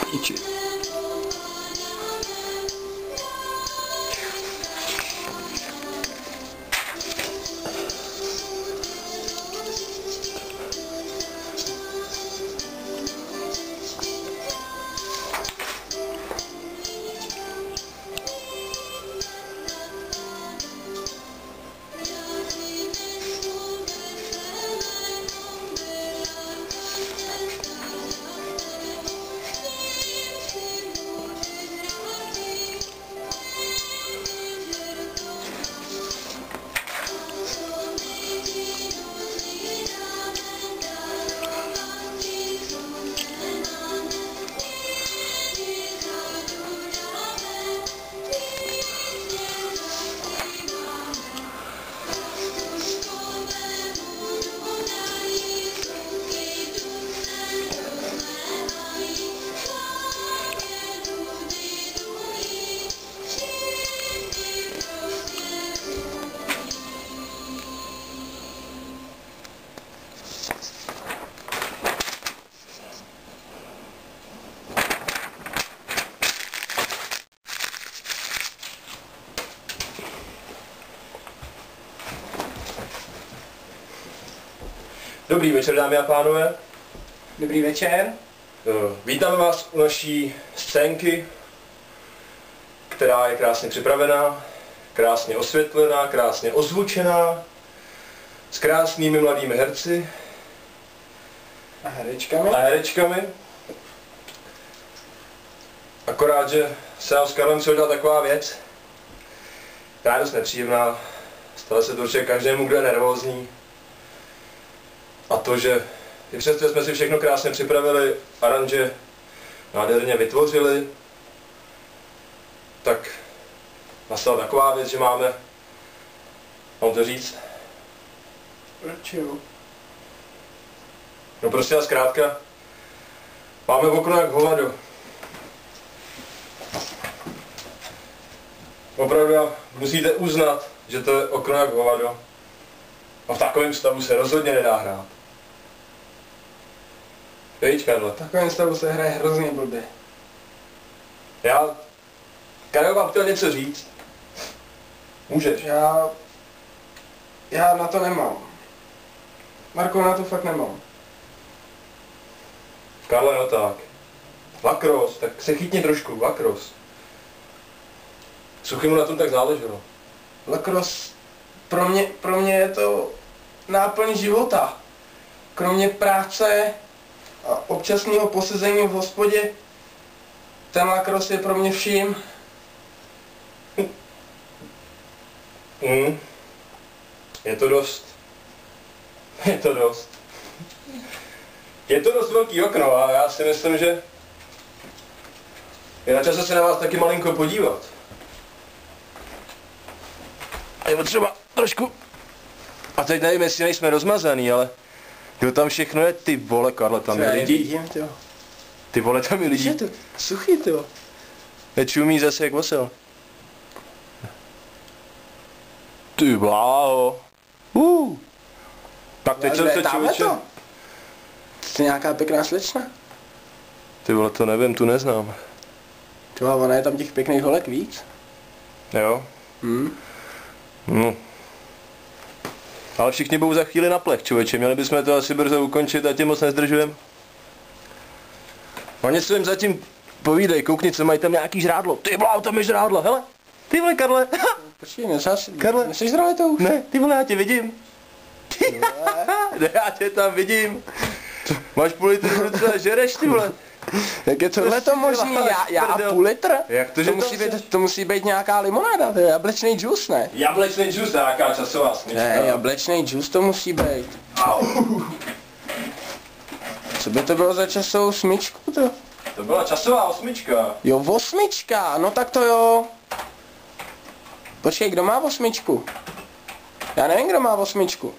píči. Dobrý večer, dámy a pánové. Dobrý večer. Vítáme vás u naší scénky, která je krásně připravená, krásně osvětlená, krásně ozvučená, s krásnými mladými herci A herečkami. Akorát, že se nám s Karlem přihodila taková věc, která je dost nepříjemná, stala se to určitě každému, kdo je nervózní. A to, že i přesto jsme si všechno krásně připravili, aranže nádherně vytvořili, tak nastala taková věc, že máme, mám to říct? Proč jo? No prostě a zkrátka, máme okno jak hovado. Opravdu musíte uznat, že to je okno jak hovado. A v takovém stavu se rozhodně nedá hrát. Víš, Karle? V takovém stavu se hraje hrozně blbě. Karel vám chtěl něco říct. Můžeš. Já na to nemám. Marko, na to fakt nemám. Karle, no tak. Lakros, tak se chytni trošku, lakros. Suchymu na tom tak záleželo. Lakros, pro mě je to náplň života. Kromě práce a občasného posezení v hospodě, ten lakros je pro mě vším. Je to dost. Je to dost velký okno a já si myslím, že je na čase se na vás taky malinko podívat. A je potřeba trošku. A teď nevím, jestli nejsme rozmazaný, ale kdo tam všechno je? Ty vole, Karle, tam je lidí. Ty vole, tam je lidí. Je to suchý, to. Nečumí zase jak osel. Ty bláho. Tak teď jsem se člověče. Jsi nějaká pěkná slečna? Ty vole, to nevím, tu neznám. Čo, ona je tam těch pěkných holek víc? Jo? No. Ale všichni budou za chvíli na plech, člověče. Měli bychom to asi brzo ukončit a tě moc nezdržujeme. A něco jim zatím povídej, koukni, co mají tam nějaký žrádlo. Ty vole, tam je žrádlo, hele. Ty vole, Karle. Počkej, nesás, Karle. neseš zdravé to už? Ne, ty vole, já tě vidím. Ne, já tě tam vidím. Máš půl litru třeba žereš, ty vole. Jak je tohle to možný? Já a půl litr? Jak to, že to musí být nějaká limonáda, to je jablečný džus, ne? Jablečný džus, nějaká časová smyčka. Ne, jablečný džus to musí být. Co by to bylo za časovou smyčku to? To byla časová osmička. Jo, osmička, no tak to jo. Počkej, kdo má osmičku? Já nevím, kdo má osmičku.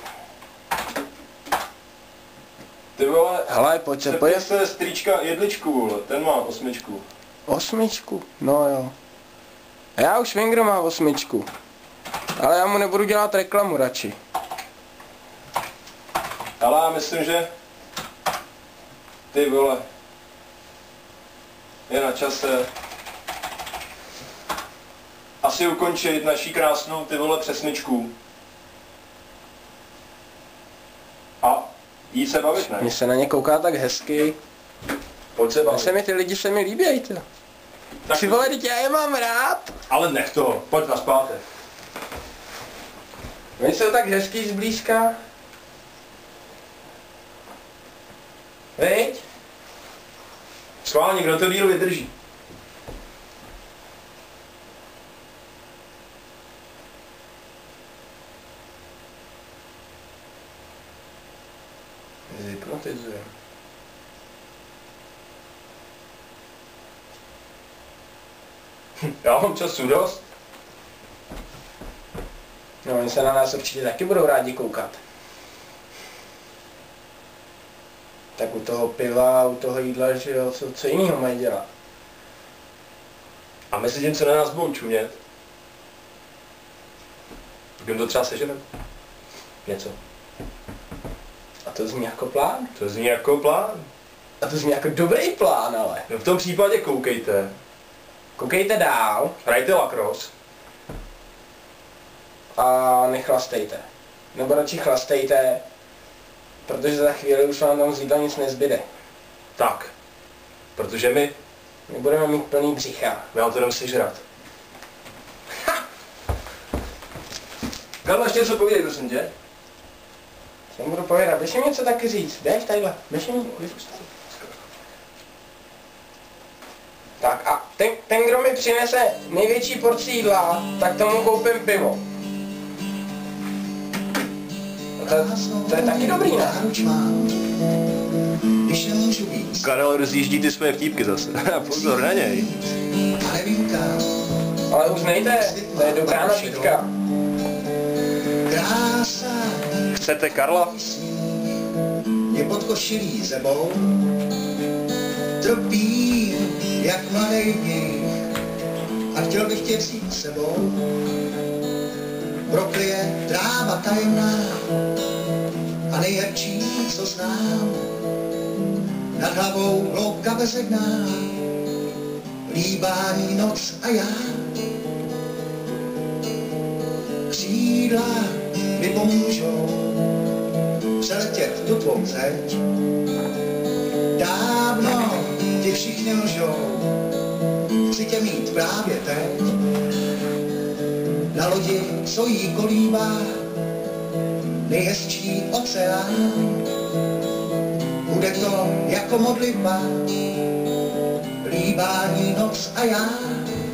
Ty vole, hele, pojď. Se strýčka jedličku, vole, ten má osmičku. Osmičku, no jo. Já už vím, kdo má osmičku. Ale já mu nebudu dělat reklamu radši. Ale já myslím, že... Ty vole. Je na čase asi ukončit naší krásnou ty vole přesmičku. A jít se bavit, ne? Mně se na ně kouká tak hezky. Pojď se bavit. Ty lidi se mi líbí, ty. Tak Ty vole, teď já je mám rád. ale nech to, pojď na zpátek. Oni jsou tak hezký zblízka. Viď? Schválně, kdo to díl vydrží. Hypnotizuje. Já mám času dost. No, oni se na nás určitě taky budou rádi koukat. Tak u toho piva, u toho jídla, že jo, co jiného mají dělat? A mezi tím, co na nás budou čumět, tak to třeba seženem. Něco. A to zní jako plán. To zní jako plán. A to zní jako dobrý plán, ale. No v tom případě koukejte. Koukejte dál Hrajte lacrosse. a nechlastejte. Nebo radši chlastejte, protože za chvíli už vám tam z jídla nic nezbyde. Tak. Protože my budeme mít plný břicha. vám to jdem sežrat. Karla, ještě něco povídej, prosím tě. Co jim budu povědat? Běž jim něco taky říct. Běž tadyhle. Běž jim. Tak a ten, kdo mi přinese největší porci jídla, tak tomu koupím pivo. To je taky dobrý, ne? Karel rozjíždí ty své vtípky zase. Pozor na něj. Ale uznejte, to je dobrá nabídka. Chcete Karla? Je pod košilí zebou, tropím jak mladý mních a chtěl bych tě vzít s sebou. Proklie tráva tajemná a nejhezčí, co znám. Nad hlavou hloubka bezedná, líbání noc a já. Křídla mi pomůžou přeletět tu tvou zeď. Dávno ti všichni lžou, chci tě mít právě teď. Na lodi, co jí kolíbá, nejhezčí oceán. Bude to jako modlitba, líbání noc a já.